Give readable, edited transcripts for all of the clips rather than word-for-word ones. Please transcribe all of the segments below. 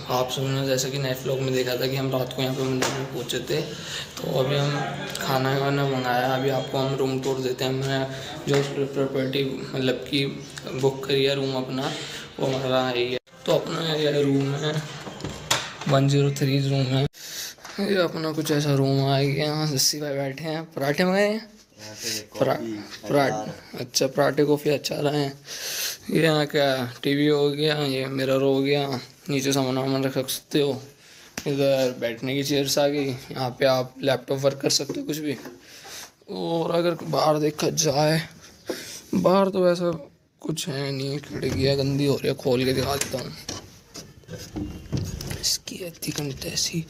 आप सबने जैसे कि नेक्स्ट व्लॉग में देखा था कि हम रात को यहाँ पे मंदिर में पहुँचे थे। तो अभी हम खाना वाना मंगाया, अभी आपको हम रूम टूर देते हैं। हमने जो प्रॉपर्टी मतलब कि बुक करी है रूम अपना, वो हमारा है। तो अपना ये रूम है 103 रूम है। ये अपना कुछ ऐसा रूम आ गया। यहाँ जस्सी भाई बैठे हैं, पराठे मंगाए हैं। अच्छा, पराठे कॉफ़ी अच्छा रहे हैं। ये यहाँ क्या टीवी हो गया, ये मिरर हो गया, नीचे सामान वामान रख सकते हो। इधर बैठने की चेयर्स आ गई, यहाँ पे आप लैपटॉप वर्क कर सकते हो कुछ भी। और अगर बाहर देखा जाए, बाहर तो वैसा कुछ है नहीं, खिड़कियाँ गंदी हो रही है, खोल के दिखा देता हूँ। इसकी इतनी कंट ऐसी,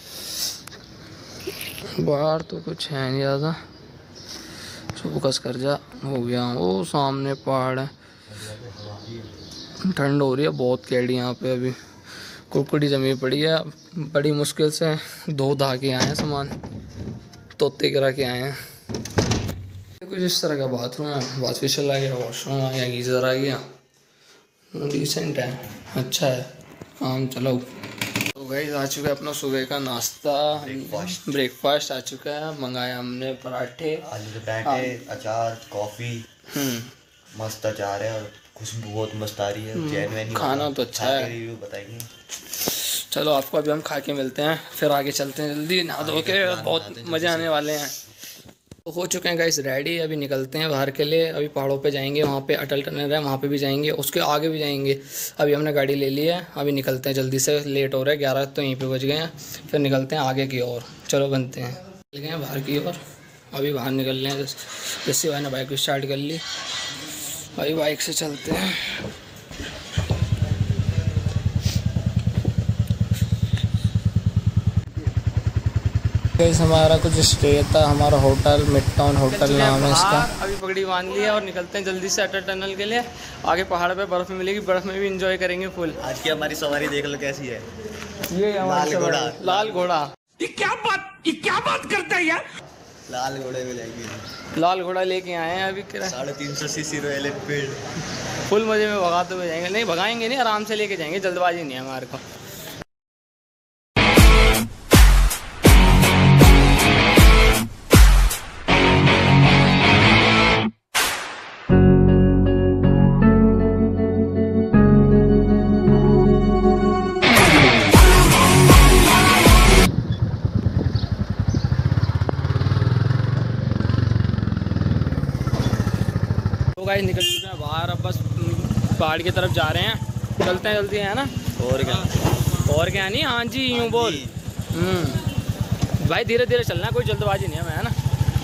बाहर तो कुछ है नहीं ज़्यादा। फोकस कर जा, हो गया। वो सामने पहाड़ है, ठंड हो रही है बहुत कैडी यहाँ पे। अभी कुकड़ी जमी पड़ी है, बड़ी मुश्किल से धो धा के आए हैं सामान, तोते गिरा के आए हैं। कुछ इस तरह का बाथरूम है, बाथ फेशियल आ गया, वॉशरूम आ गया, गीज़र आ गया, डिसेंट है, अच्छा है, काम चलो। तो गाइस आ चुका है अपना सुबह का नाश्ता, ब्रेकफास्ट आ चुका है। मंगाया हमने पराठे, आलू के पराठे, अचार, कॉफ़ी। मस्त अचार है और खुशबू बहुत मस्त आ रही है। खाना तो अच्छा है, रिव्यू बताएंगे। चलो आपको अभी हम खा के मिलते हैं, फिर आगे चलते हैं जल्दी नहा धो के, बहुत मज़े आने वाले हैं। तो हो चुके हैं गाइस रेडी, अभी निकलते हैं बाहर के लिए। अभी पहाड़ों पे जाएंगे, वहाँ पे अटल टनल है, वहाँ पे भी जाएंगे, उसके आगे भी जाएंगे। अभी हमने गाड़ी ले ली है, अभी निकलते हैं जल्दी से, लेट हो रहा है, 11 तो यहीं पे बज गए हैं। फिर निकलते हैं आगे की ओर, चलो बनते हैं, निकल गए हैं बाहर की ओर। अभी बाहर निकल रहे हैं, जैसे भाई ने बाइक स्टार्ट कर ली, अभी बाइक से चलते हैं। हमारा कुछ स्टे था, हमारा होटल मिड टाउन होटल नाम है इसका। अभी पगड़ी बांध ली है और निकलते हैं जल्दी से अटल टनल के लिए। आगे पहाड़ पे बर्फ़ मिलेगी, बर्फ़ में भी इंजॉय करेंगे फुल। आज की हमारी सवारी देख लो कैसी है, ये लाल घोड़ा। लाल घोड़ा, ये क्या बात करता है यार। लाल घोड़े में जाएंगे, लाल घोड़ा लेके आए हैं अभी। 350 सीसी रॉयल एनफील्ड, फुल मज़े में भगाते हुए जाएंगे। नहीं भगाएंगे नहीं, आराम से लेके जाएंगे, जल्दबाजी नहीं है हमारे को। गाइस निकल चुके हैं बाहर, अब बस पहाड़ की तरफ जा रहे हैं, चलते हैं जल्दी, है ना। और क्या नहीं, हाँ जी यूँ बोल। भाई धीरे धीरे चलना है, कोई जल्दबाजी नहीं है, मैं है ना।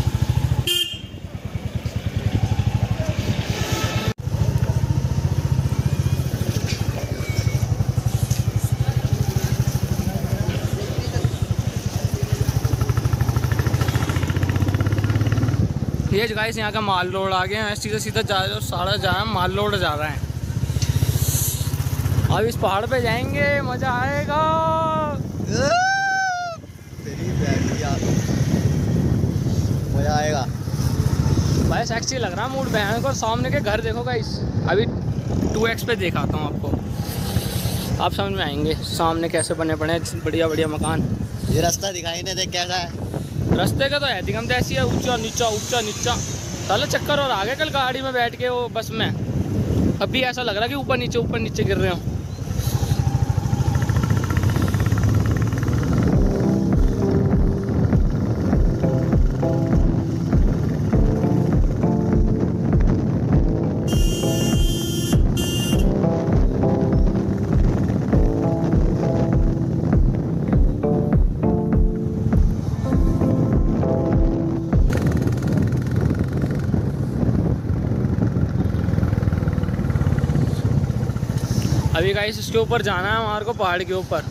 ये गाइस यहाँ का माल रोड आ गया है, सीधा सीधा जा रहे और सारा जा रहा है, माल रोड जा रहा है। अब इस पहाड़ पे जाएंगे, मज़ा आएगा। मज़ा आएगा भाई, सेक्सी लग रहा है मूड भयानक। और सामने के घर देखो गाइस, अभी 2x पे दिखाता हूँ आपको, आप समझ में आएंगे सामने कैसे बने पड़े हैं, बढ़िया बढ़िया मकान। ये रास्ता दिखाई नहीं दे कैसा है, रास्ते का तो है दिखम तो ऐसी है, ऊंचा नीचा ऊंचा नीचा, साला चक्कर और आ गए कल गाड़ी में बैठ के वो बस में। अभी ऐसा लग रहा है कि ऊपर नीचे गिर रहे हो। अभी गाइस इसके ऊपर जाना है हमारे को, पहाड़ के ऊपर।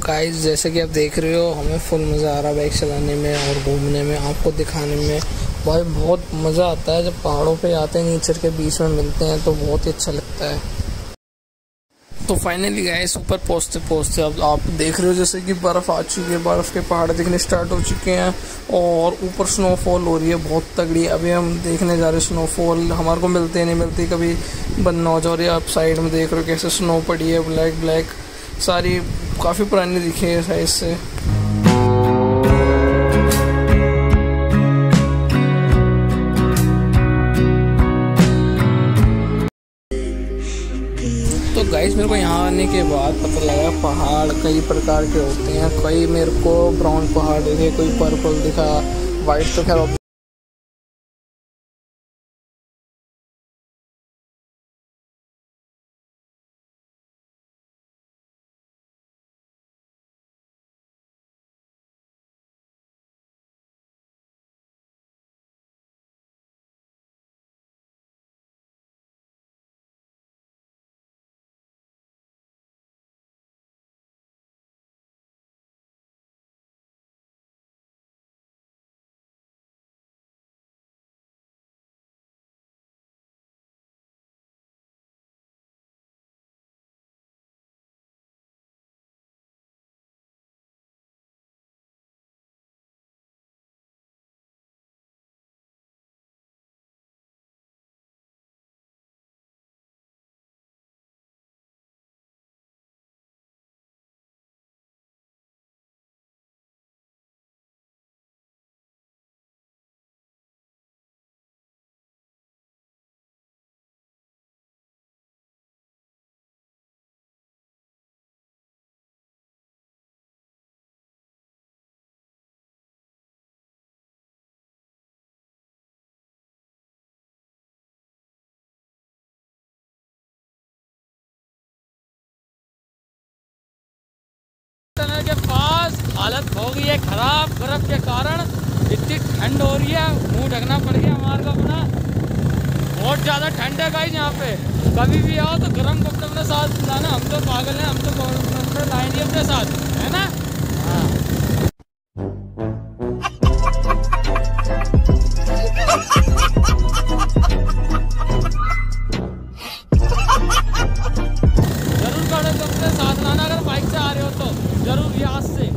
गाइस जैसे कि आप देख रहे हो, हमें फुल मज़ा आ रहा है बाइक चलाने में और घूमने में, आपको दिखाने में। भाई बहुत मज़ा आता है जब पहाड़ों पे आते हैं, नेचर के बीच में मिलते हैं तो बहुत ही अच्छा लगता है। तो फाइनली गाइस ऊपर पहुँचते पहुँचते अब आप देख रहे हो जैसे कि बर्फ़ आ चुकी है, बर्फ़ के पहाड़ दिखने स्टार्ट हो चुके हैं और ऊपर स्नोफॉल हो रही है बहुत तगड़ी। अभी हम देखने जा रहे हैं स्नोफॉल, हमारे को मिलती नहीं मिलती कभी बंद हो जा रही है। आप साइड में देख रहे हो कैसे स्नो पड़ी है, ब्लैक ब्लैक सारी, काफ़ी पुरानी दिखी है साइज से। तो गाइस मेरे को यहाँ आने के बाद पता लगा पहाड़ कई प्रकार के होते हैं। कई मेरे को ब्राउन पहाड़ दिखे, कोई पर्पल दिखा, वाइट तो खैर के पास हालत हो गई है खराब बर्फ के कारण। इतनी ठंड हो रही है, मुंह ढकना पड़ गया हमारे को अपना। बहुत ज़्यादा ठंड है गाइस यहाँ पे। कभी भी आओ तो गर्म कपड़े अपने साथ लाना। हम तो पागल हैं, हम तो कपड़े लाए नहीं अपने साथ, है ना। हाँ जरूर कपड़े साथ लाना अगर बाइक से आ रहे हो तो, जरूर यहाँ से।